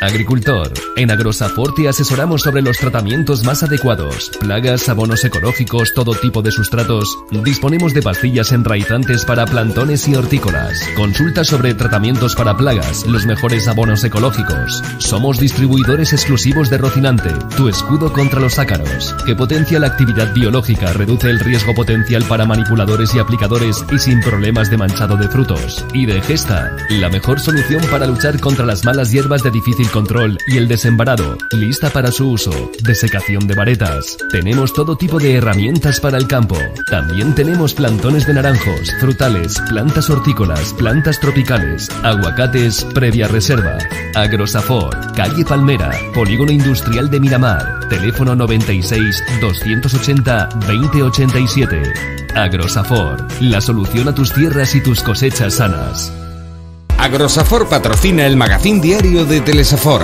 Agricultor. En Agrosafor te asesoramos sobre los tratamientos más adecuados, plagas, abonos ecológicos, todo tipo de sustratos. Disponemos de pastillas enraizantes para plantones y hortícolas. Consulta sobre tratamientos para plagas, los mejores abonos ecológicos. Somos distribuidores exclusivos de Rocinante, tu escudo contra los ácaros, que potencia la actividad biológica, reduce el riesgo potencial para manipuladores y aplicadores y sin problemas de manchado de frutos. Y de Gesta, la mejor solución para luchar contra las malas hierbas de difícil control y el desembarado, lista para su uso. Desecación de varetas. Tenemos todo tipo de herramientas para el campo. También tenemos plantones de naranjos, frutales, plantas hortícolas, plantas tropicales, aguacates previa reserva. Agrosafor, calle Palmera, Polígono Industrial de Miramar. Teléfono 96 280 2087. Agrosafor, la solución a tus tierras y tus cosechas sanas. Agrosafor patrocina el magazín diario de Telesafor.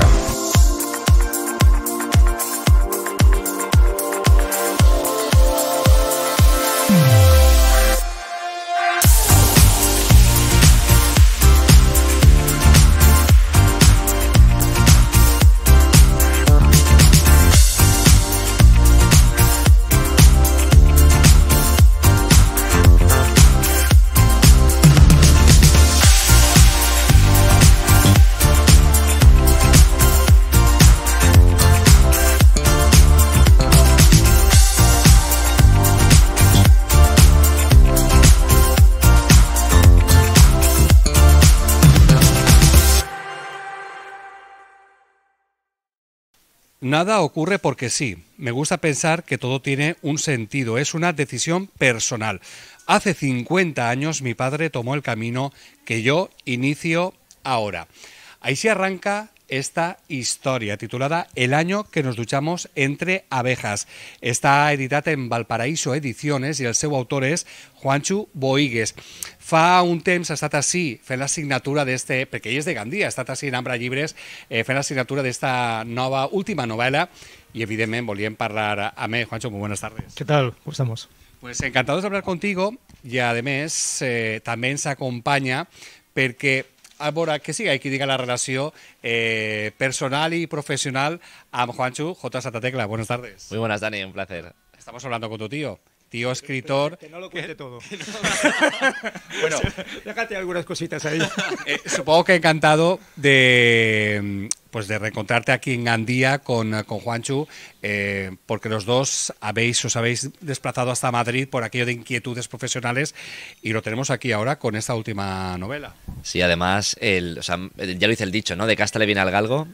Nada ocurre porque sí. Me gusta pensar que todo tiene un sentido, es una decisión personal. Hace 50 años mi padre tomó el camino que yo inicio ahora. Ahí se arranca esta historia titulada El año que nos duchamos entre abejas. Està editat en Valparaíso Ediciones i el seu autor és Juancho Boigues. Fa un temps ha estat així fent la signatura d'este, perquè ell és de Gandia, ha estat així en Ambra Llibres fent la signatura d'esta nova última novel·la y evidentemente volvíem parlar amb ell. Juancho, muy buenas tardes. ¿Qué tal? ¿Cómo estamos? Pues encantados de hablar contigo y además també ens acompanya perquè a veure, que siga qui diga la relació personal y profesional amb Juancho J. Satatecla. Buenas tardes. Muy buenas, Dani, un placer. Estamos hablando con tu tío. Tío escritor. Que no lo cuente todo. Bueno, déjate algunas cositas ahí. Supongo que encantado de reencontrarte aquí en Gandía con Juancho, porque los dos os habéis desplazado hasta Madrid por aquello de inquietudes profesionales y lo tenemos aquí ahora con esta última novela. Sí, además, ya lo dice el dicho, ¿no? De casta le viene al galgo.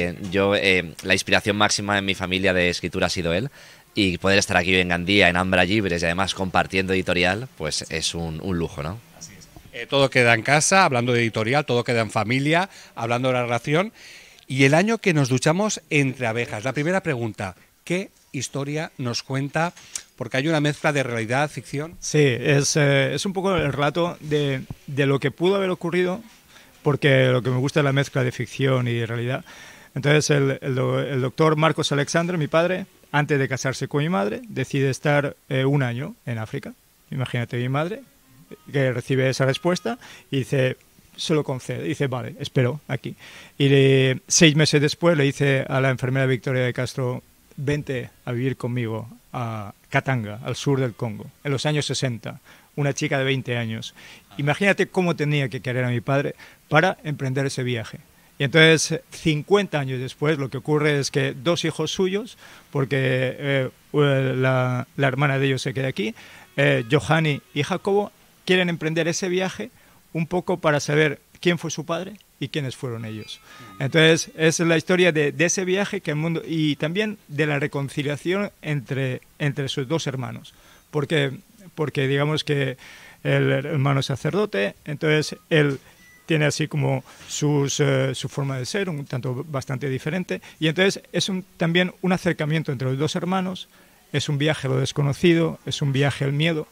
La inspiración máxima en mi familia de escritura ha sido él. Y poder estar aquí en Gandía, en Ambra Llibres y además compartiendo editorial, pues es un lujo, ¿no? Así es. Todo queda en casa, hablando de editorial, todo queda en familia, hablando de la relación. Y el año que nos duchamos entre abejas. La primera pregunta, ¿qué historia nos cuenta? Porque hay una mezcla de realidad, ficción. Sí, es un poco el relato de lo que pudo haber ocurrido, porque lo que me gusta es la mezcla de ficción y realidad. Entonces el doctor Marcos Alexandre, mi padre, antes de casarse con mi madre, decide estar un año en África. Imagínate, mi madre, que recibe esa respuesta y dice, se lo concede. Dice, vale, espero aquí. Y 6 meses después le dice a la enfermera Victoria de Castro, vente a vivir conmigo a Katanga, al sur del Congo, en los años 60, una chica de 20 años. Imagínate cómo tenía que querer a mi padre para emprender ese viaje. Y entonces, 50 años después, lo que ocurre es que 2 hijos suyos, porque la hermana de ellos se queda aquí, Johanny y Jacobo, quieren emprender ese viaje un poco para saber quién fue su padre y quiénes fueron ellos. Entonces, es la historia de ese viaje que el mundo, y también de la reconciliación entre sus 2 hermanos. Porque digamos que el hermano es sacerdote, entonces él tiene así como su forma de ser, un tanto bastante diferente, y entonces es también un acercamiento entre los 2 hermanos, es un viaje a lo desconocido, es un viaje al miedo,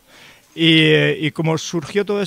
y como surgió toda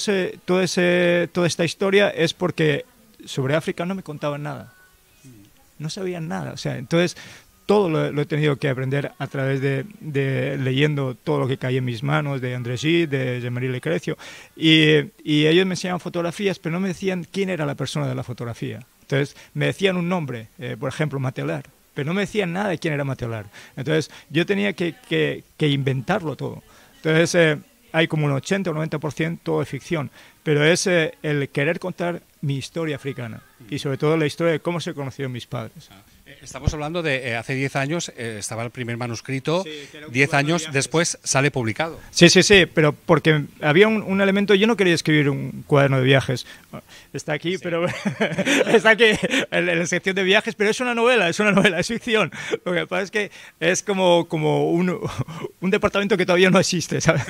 esta historia es porque sobre África no me contaban nada, no sabían nada, o sea, entonces todo lo he tenido que aprender a través de leyendo todo lo que caía en mis manos, de André Gide, de Jean-Marie Lecrecio, y ellos me enseñaban fotografías, pero no me decían quién era la persona de la fotografía. Entonces me decían un nombre, por ejemplo, Matelar, pero no me decían nada de quién era Matelar. Entonces yo tenía que inventarlo todo. Entonces hay como un 80 o 90% de ficción, pero es el querer contar mi historia africana y sobre todo la historia de cómo se conocieron mis padres. Estamos hablando de hace 10 años, estaba el primer manuscrito, 10 años después sale publicado. Sí, pero porque había un elemento, yo no quería escribir un cuaderno de viajes, está aquí, pero está aquí en la sección de viajes, pero es una novela, es ficción. Lo que pasa es que es como un departamento que todavía no existe, ¿sabes?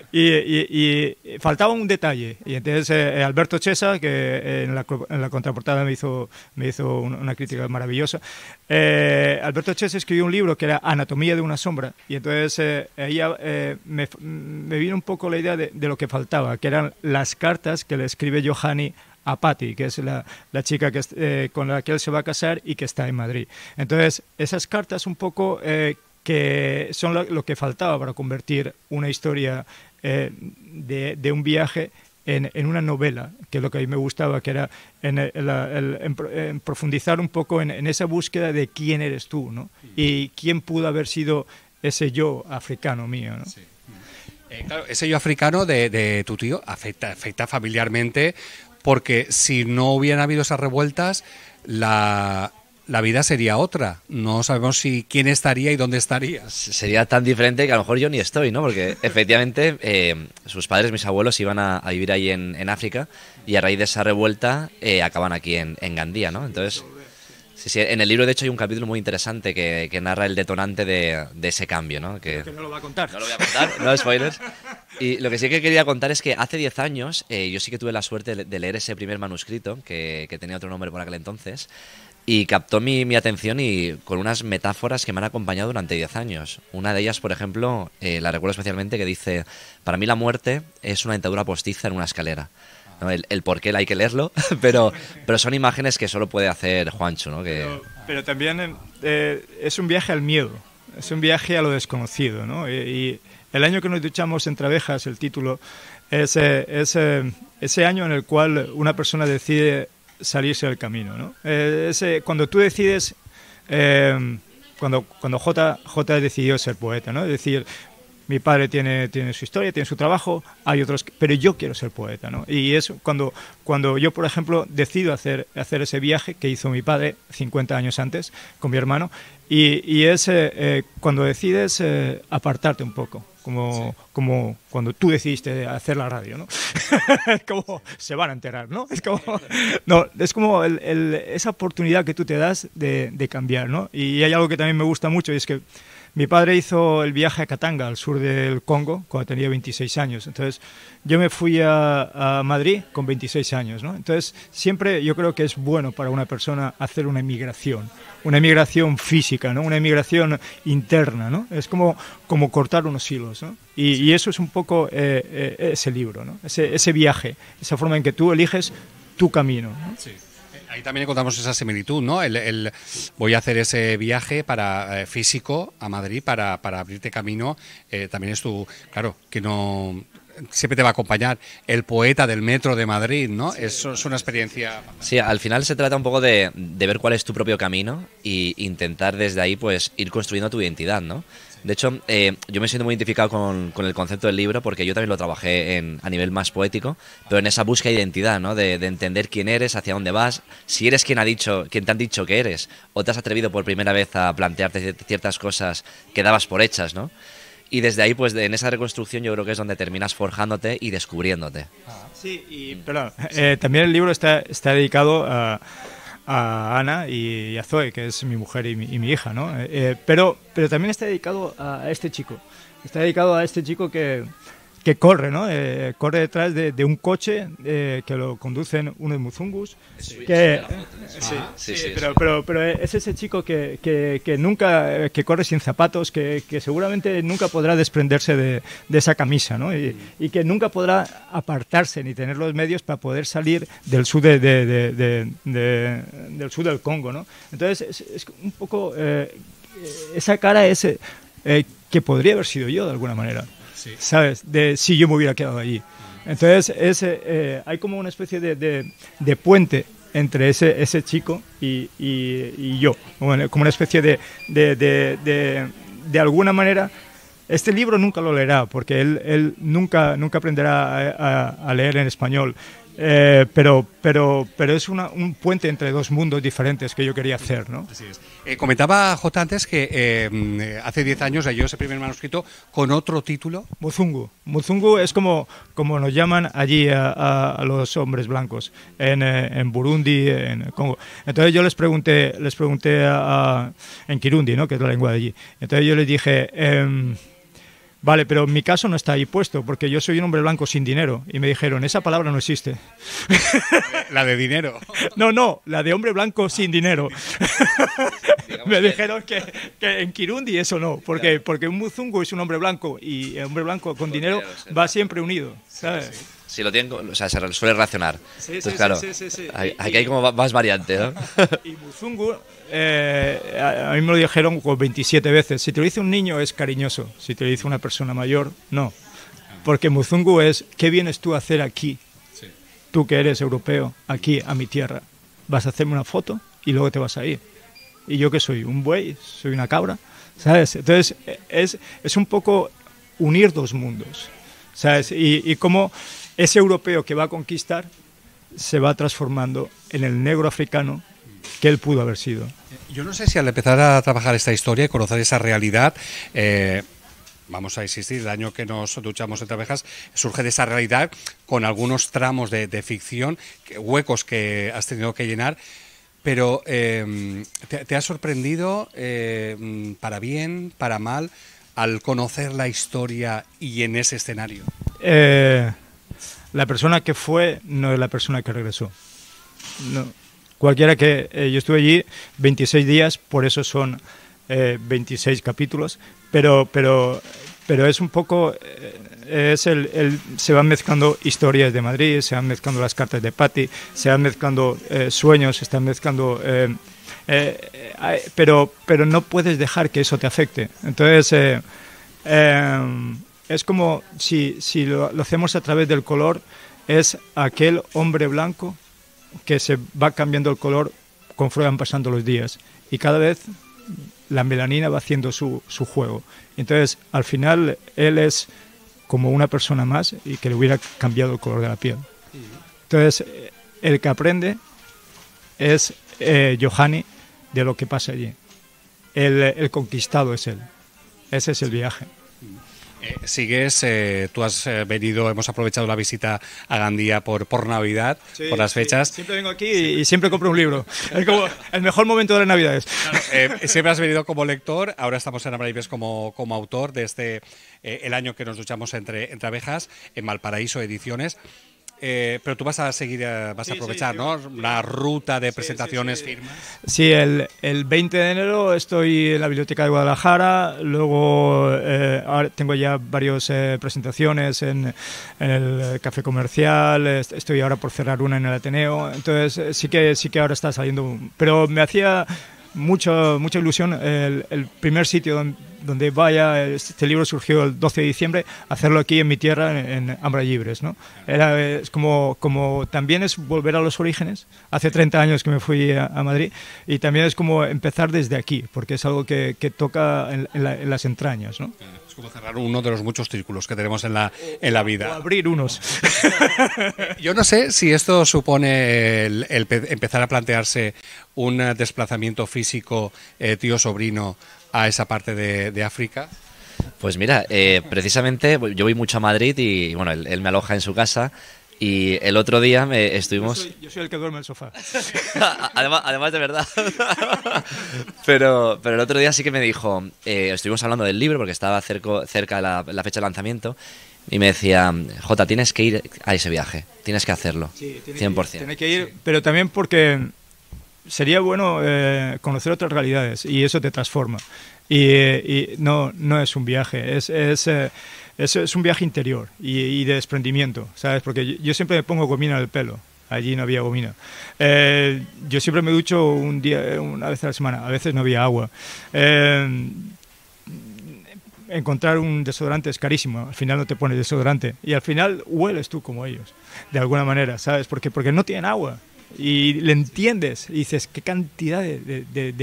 Y faltaba un detalle, y entonces Alberto Chesa, que en la contraportada me hizo una crítica maravillosa. Alberto Chesa escribió un libro que era Anatomía de una sombra, y entonces me vino un poco la idea de lo que faltaba, que eran las cartas que le escribe Johanny a Patty, que es la chica con la que él se va a casar y que está en Madrid. Entonces esas cartas un poco que son lo que faltaba para convertir una historia de un viaje en una novela, que es lo que a mí me gustaba, que era en profundizar un poco en esa búsqueda de quién eres tú, ¿no? Y quién pudo haber sido ese yo africano mío, ¿no? Sí. Claro, ese yo africano de tu tío afecta familiarmente, porque si no hubieran habido esas revueltas, la vida sería otra. No sabemos quién estaría y dónde estaría. Sería tan diferente que a lo mejor yo ni estoy, ¿no? Porque efectivamente sus padres, mis abuelos, iban a vivir ahí en África, y a raíz de esa revuelta acaban aquí en Gandía, ¿no? Entonces, sí, en el libro de hecho hay un capítulo muy interesante que narra el detonante de ese cambio, ¿no? Que no lo va a contar. No lo voy a contar, no spoilers. Y lo que sí que quería contar es que hace 10 años yo sí que tuve la suerte de leer ese primer manuscrito, que tenía otro nombre por aquel entonces, y captó mi atención, y con unas metáforas que me han acompañado durante 10 años. Una de ellas, por ejemplo, la recuerdo especialmente, que dice: para mí la muerte es una dentadura postiza en una escalera. ¿No? El por qué hay que leerlo, pero son imágenes que solo puede hacer Juancho, ¿no? Pero también es un viaje al miedo, es un viaje a lo desconocido, ¿no? Y el año que nos duchamos entre abejas, el título, es ese año en el cual una persona decide salirse del camino, ¿no? Cuando tú decides, cuando J decidió ser poeta, ¿no? Es decir, mi padre tiene su historia, tiene su trabajo, hay otros, pero yo quiero ser poeta, ¿no? Y es cuando yo, por ejemplo, decido hacer ese viaje que hizo mi padre 50 años antes con mi hermano, y es cuando decides apartarte un poco, como cuando tú decidiste hacer la radio, ¿no? Como se van a enterar, ¿no? Es como esa oportunidad que tú te das de cambiar, ¿no? Y hay algo que también me gusta mucho, y es que mi padre hizo el viaje a Katanga, al sur del Congo, cuando tenía 26 años. Entonces, yo me fui a Madrid con 26 años, ¿no? Entonces, siempre yo creo que es bueno para una persona hacer una emigración física, ¿no? Una emigración interna, ¿no? Es como cortar unos hilos, ¿no? Y eso es un poco ese libro, ¿no? Ese viaje, esa forma en que tú eliges tu camino, ¿no? Sí. Ahí también encontramos esa similitud, ¿no? Voy a hacer ese viaje físico a Madrid para abrirte camino. También es claro, que no siempre te va a acompañar el poeta del metro de Madrid, ¿no? Sí, es una experiencia. Sí, al final se trata un poco de ver cuál es tu propio camino y intentar desde ahí pues ir construyendo tu identidad, ¿no? De hecho, yo me siento muy identificado con el concepto del libro, porque yo también lo trabajé a nivel más poético, pero en esa búsqueda de identidad, ¿no? De entender quién eres, hacia dónde vas, si eres quien te han dicho que eres, o te has atrevido por primera vez a plantearte ciertas cosas que dabas por hechas, ¿no? Y desde ahí, pues en esa reconstrucción yo creo que es donde terminas forjándote y descubriéndote. Sí, perdón, también el libro está dedicado a Ana y a Zoe, que es mi mujer y mi hija, ¿no? Pero también está dedicado a este chico. Está dedicado a este chico que corre, ¿no? Corre detrás de un coche que lo conducen unos muzungus. Pero es ese chico que nunca, que corre sin zapatos, que seguramente nunca podrá desprenderse de esa camisa, ¿no? Y que nunca podrá apartarse ni tener los medios para poder salir del sur del sur del Congo, ¿no? Entonces es un poco esa cara que podría haber sido yo de alguna manera. Sí. ¿Sabes? Si yo me hubiera quedado allí. Entonces hay como una especie de puente entre ese chico y yo, bueno, como una especie de alguna manera. Este libro nunca lo leerá, porque él nunca aprenderá a leer en español. Pero es un puente entre dos mundos diferentes que yo quería hacer, ¿no? Así es. Comentaba J antes que hace 10 años leyó ese primer manuscrito con otro título. Muzungu. Muzungu es como nos llaman allí a los hombres blancos en Burundi, en Congo. Entonces yo les pregunté en Kirundi, ¿no?, que es la lengua de allí. Entonces yo les dije, vale, pero mi caso no está ahí puesto, porque yo soy un hombre blanco sin dinero. Y me dijeron, esa palabra no existe. La de dinero. No, la de hombre blanco sin dinero. Me dijeron que en Kirundi eso no, porque un muzungu es un hombre blanco, y el hombre blanco con dinero va siempre unido, ¿sabes? Sí. Si lo tienen, o sea, se suele racionar. Sí, entonces, claro, sí. Aquí hay como más variante, ¿no? Y muzungu, a mí me lo dijeron 27 veces. Si te lo dice un niño es cariñoso, si te lo dice una persona mayor, no. Porque muzungu es, ¿qué vienes tú a hacer aquí? Sí. Tú que eres europeo, aquí a mi tierra. Vas a hacerme una foto y luego te vas a ir. ¿Y yo qué soy? ¿Un buey? ¿Soy una cabra? ¿Sabes? Entonces es un poco unir dos mundos, ¿sabes? Y cómo ese europeo que va a conquistar se va transformando en el negro africano que él pudo haber sido. Yo no sé si al empezar a trabajar esta historia y conocer esa realidad, vamos a insistir, el año que nos duchamos entre abejas, surge de esa realidad con algunos tramos de ficción, huecos que has tenido que llenar, pero ¿te ha sorprendido para bien, para mal, al conocer la historia y en ese escenario? La persona que fue no es la persona que regresó. No. Cualquiera que... yo estuve allí 26 días, por eso son 26 capítulos, pero es un poco... se van mezclando historias de Madrid, se van mezclando las cartas de Patti, se van mezclando sueños, se están mezclando... pero no puedes dejar que eso te afecte. Entonces... es como si lo hacemos a través del color, es aquel hombre blanco que se va cambiando el color conforme van pasando los días, y cada vez la melanina va haciendo su juego. Entonces, al final, él es como una persona más y que le hubiera cambiado el color de la piel. Entonces, el que aprende es Yohani de lo que pasa allí. El conquistado es él. Ese es el viaje. Sigues, tú has venido, hemos aprovechado la visita a Gandía por Navidad, sí, por las fechas. Sí. Siempre vengo aquí y siempre compro un libro. Es como el mejor momento de las Navidades. Claro, siempre has venido como lector, ahora estamos en Ambra Llibres como autor desde el año que nos duchamos entre abejas, en Valparaíso Ediciones. Pero tú vas a seguir, vas a aprovechar, ¿no? Una ruta de presentaciones, firmas. Sí, el 20 de enero estoy en la Biblioteca de Guadalajara, luego ahora tengo ya varias presentaciones en el Café Comercial, estoy ahora por cerrar una en el Ateneo, entonces sí que ahora está saliendo, pero me hacía mucha ilusión el primer sitio donde vaya. Este libro surgió el 12 de diciembre, hacerlo aquí en mi tierra, en Ambra Llibres, ¿no? Es como también es volver a los orígenes. Hace 30 años que me fui a Madrid, y también es como empezar desde aquí, porque es algo que toca en las entrañas, ¿no? Es como cerrar uno de los muchos círculos que tenemos en la vida. O abrir unos. Yo no sé si esto supone el empezar a plantearse un desplazamiento físico tío-sobrino a esa parte de África. Pues mira, precisamente yo voy mucho a Madrid y bueno, él me aloja en su casa, y el otro día estuvimos... Yo soy el que duerme en el sofá. además de verdad. pero el otro día sí que me dijo, estuvimos hablando del libro porque estaba cerca de la fecha de lanzamiento, y me decía, Jota, tienes que ir a ese viaje, tienes que hacerlo, sí, 100%. Tiene que ir, pero también porque sería bueno conocer otras realidades, y eso te transforma. Y no es un viaje, es un viaje interior y de desprendimiento, ¿sabes? Porque yo siempre me pongo gomina en el pelo. Allí no había gomina. Yo siempre me ducho una vez a la semana. A veces no había agua. Encontrar un desodorante es carísimo. Al final no te pones desodorante. Y al final hueles tú como ellos, de alguna manera, ¿sabes? Porque no tienen agua. y le entiendes y dices, qué cantidad de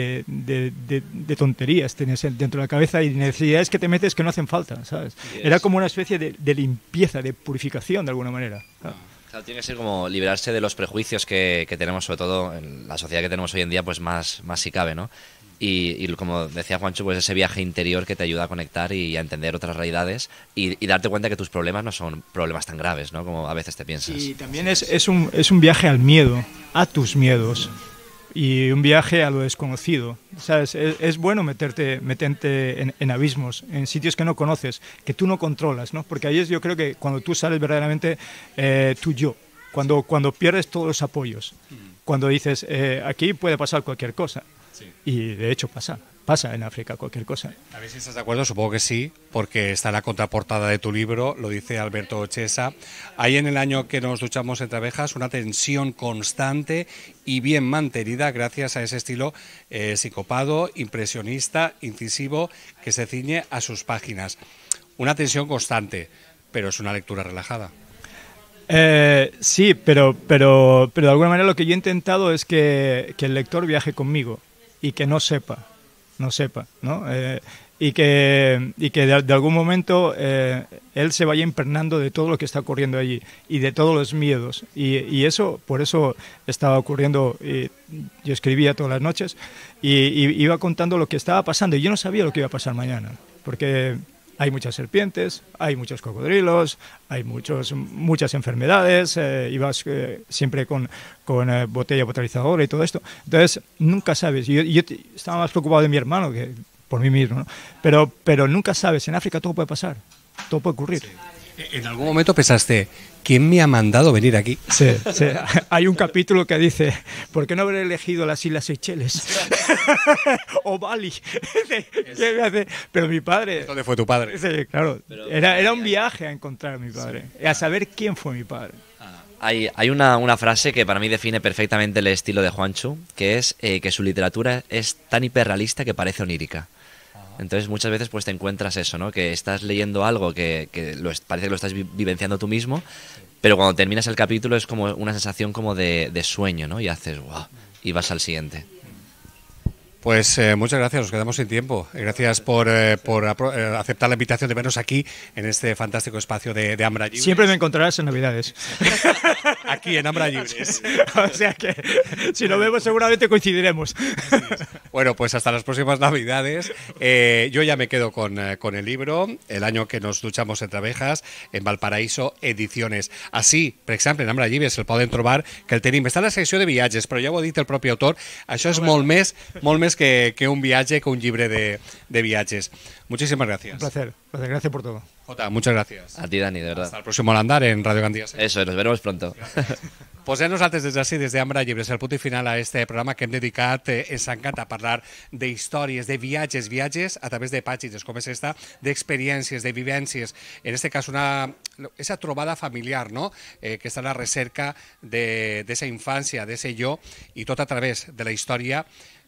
tonterías tienes dentro de la cabeza y necesidades que te metes que no hacen falta, ¿sabes? Yes. Era como una especie de limpieza, de purificación de alguna manera. Claro, tiene que ser como liberarse de los prejuicios que tenemos, sobre todo en la sociedad que tenemos hoy en día, pues más si cabe, ¿no? Y como decía Juancho, pues ese viaje interior que te ayuda a conectar y a entender otras realidades y darte cuenta que tus problemas no son problemas tan graves, ¿no? Como a veces te piensas. Y también es un viaje al miedo, a tus miedos, y un viaje a lo desconocido, ¿sabes? Es bueno meterte en abismos, en sitios que no conoces, que tú no controlas, ¿no? Porque ahí yo creo que cuando tú sales verdaderamente tu yo, cuando pierdes todos los apoyos, cuando dices, aquí puede pasar cualquier cosa. Sí. Y de hecho pasa en África cualquier cosa. A ver si estás de acuerdo, supongo que sí, porque está en la contraportada de tu libro, lo dice Alberto Chesa. Hay en el año que nos duchamos entre abejas una tensión constante y bien mantenida gracias a ese estilo psicopado, impresionista, incisivo, que se ciñe a sus páginas. Una tensión constante, pero es una lectura relajada. Sí, pero de alguna manera lo que yo he intentado es que el lector viaje conmigo y que no sepa, ¿no? Y que de algún momento él se vaya impregnando de todo lo que está ocurriendo allí y de todos los miedos. Y eso, por eso estaba ocurriendo, yo escribía todas las noches y iba contando lo que estaba pasando. Y yo no sabía lo que iba a pasar mañana, porque hay muchas serpientes, hay muchos cocodrilos, hay muchas enfermedades, ibas siempre con botella potabilizadora y todo esto. Entonces, nunca sabes. Yo estaba más preocupado de mi hermano que por mí mismo, ¿no? Pero nunca sabes. En África todo puede pasar, todo puede ocurrir. Sí. ¿En algún momento pensaste, quién me ha mandado venir aquí? Sí. Hay un capítulo que dice, ¿por qué no haber elegido las Islas Seychelles? O Bali. ¿Qué me hace? Pero mi padre... ¿Dónde fue tu padre? Sí, claro. Era un viaje a encontrar a mi padre, a saber quién fue mi padre. Hay una frase que para mí define perfectamente el estilo de Juancho, que es que su literatura es tan hiperrealista que parece onírica. Entonces muchas veces pues te encuentras eso, ¿no? Que estás leyendo algo que parece que lo estás vivenciando tú mismo, pero cuando terminas el capítulo es como una sensación como de sueño, ¿no? Y haces ¡guau! Y vas al siguiente. Pues muchas gracias, nos quedamos sin tiempo. Gracias por aceptar la invitación de vernos aquí en este fantástico espacio de Ambra Llibres. Siempre me encontrarás en Navidades. Aquí en Ambra Llibres. O sea que si nos vemos seguramente coincidiremos. Bueno, pues hasta las próximas Navidades. Yo ya me quedo con el libro, El año que nos duchamos entre abejas, en Valparaíso Ediciones. Així, per exemple, en Ambra Llibres el poden trobar, que el tenim. Està en la secció de viatges, però ja ho ha dit el propi autor, això és molt més que un viaje, que un llibre de viajes. Muchísimas gracias. Un placer. Gracias por todo. Jota, muchas gracias. A ti, Dani, de verdad. Hasta el próximo Andar en Radio Gandia. Eso, nos veremos pronto. Pues nosaltres des d'Ambra Llibres, el punt i final a este programa que hem dedicat, ens encanta parlar d'històries, de viatges a través de pàgines com és esta, d'experiències, de vivències, en este cas esa trobada familiar, ¿no? Que està a la recerca d'esa infància, d'ese jo, i tot a través de la història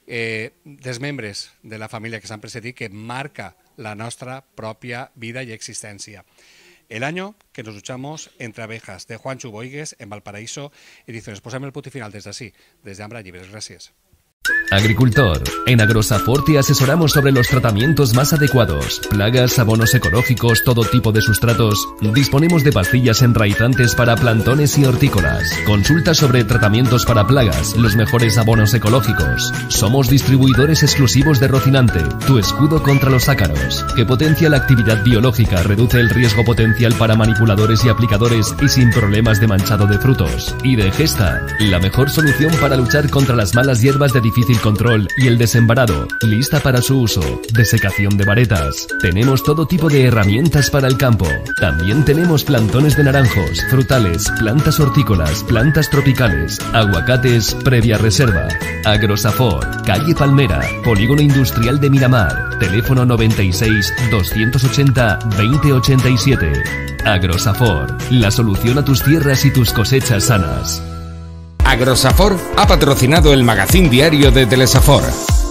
dels membres de la família que s'han precedit, que marca la nostra pròpia vida i existència. El año que nos duchamos entre abejas, de Juancho Boigues, en Valparaíso Ediciones. Posem el punt i final desde Ambra Llibres. Gracias. Agricultor. En Agrosafor te asesoramos sobre los tratamientos más adecuados. Plagas, abonos ecológicos, todo tipo de sustratos. Disponemos de pastillas enraizantes para plantones y hortícolas. Consulta sobre tratamientos para plagas, los mejores abonos ecológicos. Somos distribuidores exclusivos de Rocinante, tu escudo contra los ácaros, que potencia la actividad biológica, reduce el riesgo potencial para manipuladores y aplicadores y sin problemas de manchado de frutos. Y de Gesta, la mejor solución para luchar contra las malas hierbas de difícil control y el desembarado, lista para su uso, desecación de varetas. Tenemos todo tipo de herramientas para el campo. También tenemos plantones de naranjos, frutales, plantas hortícolas, plantas tropicales, aguacates previa reserva. Agrosafor, calle Palmera, Polígono Industrial de Miramar, teléfono 96 280 2087. Agrosafor, la solución a tus tierras y tus cosechas sanas. Agrosafor ha patrocinado el magazín diario de Telesafor.